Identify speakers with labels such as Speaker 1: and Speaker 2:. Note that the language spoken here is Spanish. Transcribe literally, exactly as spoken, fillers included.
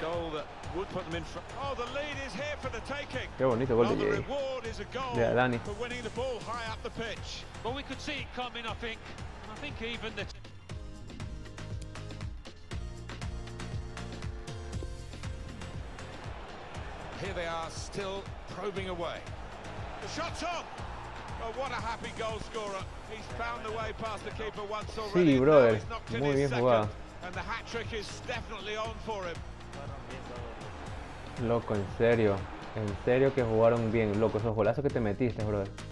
Speaker 1: Qué bonito gol de Jay. De Dani.
Speaker 2: Here they are, still probing away. The shot's on. Oh, what a happy goal scorer. He's found the way past the keeper once already.
Speaker 1: Sí, brother. Muy bien jugado.
Speaker 2: And the hat trick is definitely on for him.
Speaker 1: Loco, en serio. En serio que jugaron bien, loco. Esos golazos que te metiste, brother.